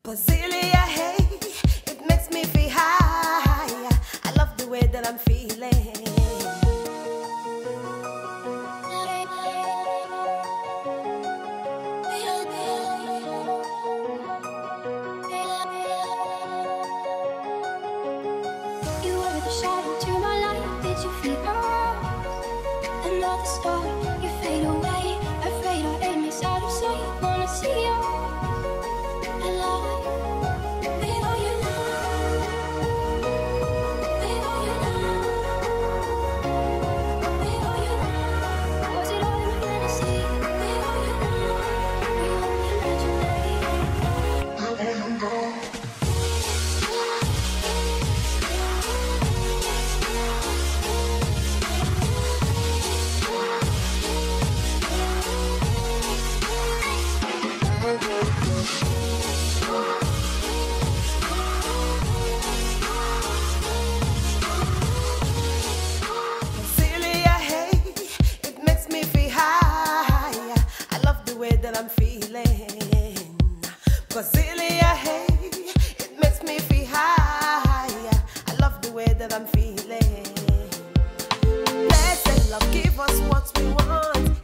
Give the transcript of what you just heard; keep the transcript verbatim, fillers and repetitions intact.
Brasilia, hey, it makes me feel high. I love the way that I'm feeling. You were the shadow to my light. Did you feel alright? Another star, you fade away. Afraid I am miss out of sight. Wanna see you alive. With all your love, with all your love, with all your love. Was it all in my fantasy? With all your love, we only imaginary. With all your love. Brasilia, hey, it makes me feel high. I love the way that I'm feeling. Brasilia, hey, it makes me feel high. I love the way that I'm feeling. Blessed love, give us what we want.